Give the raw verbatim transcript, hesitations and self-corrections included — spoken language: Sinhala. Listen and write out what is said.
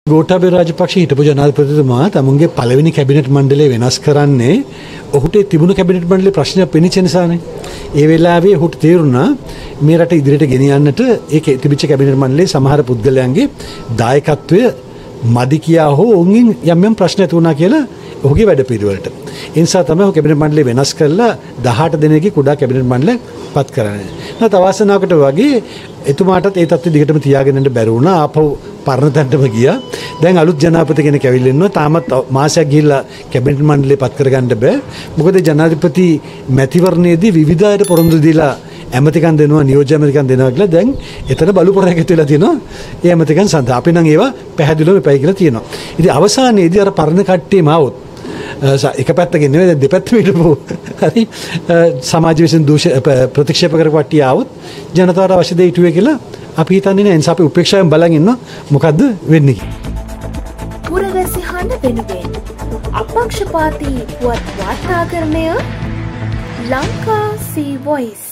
ගෝඨාභය රාජපක්ෂ හිටපු ජනාධිපතිතුමා තමුන්ගේ පළවෙනි කැබිනට් මණ්ඩලය වෙනස් කරන්නේ ඔහුට තිබුණු කැබිනට් මණ්ඩලයේ ප්‍රශ්නයක් පෙනිච්ච නිසානේ. ඒ වෙලාවේ ඔහුට තේරුණා මේ රට ඉදිරියට ගෙනියන්නට ඒ තිබිච්ච කැබිනට් මණ්ඩලයේ සමහර පුද්ගලයන්ගේ දායකත්වය මදි කියා හෝ ඔවුන්ගෙන් යම් යම් ප්‍රශ්න ඇති වුණා කියලා ඔහුගේ වැඩපිළිවෙලට. ඒ නිසා තමයි ඔහු කැබිනට් මණ්ඩලය වෙනස් කරලා දහඅට දෙනෙක්ගේ කුඩා කැබිනට් මණ්ඩලයක් පත් කරන්නේ. නැත්නම් අවාසනාවකට වගේ එතුමාටත් ඒ තත්ත්වෙ දිගටම තියාගෙන ඉන්න බැරි වුණා. ආපහු පරණ තැනටම ගියා. දැන් අලුත් ජනාධිපති කෙනෙක් ඇවිල්ලා ඉන්නවා. තාමත් මාසයක් ගිහිල්ලා කැබිනට් මණ්ඩලය පත් කරගන්න බෑ. මොකද ජනාධිපති මැතිවරණයේදී විවිධ අයට පොරොන්දු දීලා ඇමතිකම් දෙනවා, නියෝජ්‍ය ඇමතිකම් දෙනවා කියලා දැන් එතන බලු පොරයක් ඇති වෙලා තියෙනවා. ඒ ඇමතිකම් සඳහා අපි නම් ඒවා පැහැදිලිවම එපයි කියලා තියෙනවා. ඉතින් අවසානයේදී අර පරණ කට්ටියම આવොත් එක පැත්තකින් නෙවෙයි දෙපැත්තම හිටපු හරි සමාජ විසින් දූෂ ප්‍රතික්ෂේප කරපු කට්ටිය આવොත් ජනතාවට අවශ්‍ය දේ ඉටුවේ කියලා අපි හිතන්නේ නැහැ. ඒ නිසා අපි උපේක්ෂාවෙන් බලන් ඉන්නවා මොකද්ද වෙන්නේ කියලා. පුරවැසි හඬ වෙනුවෙන් අපක්ෂපාතී පුවත් වාර්තාකරණය ලංකා සී වොයිස්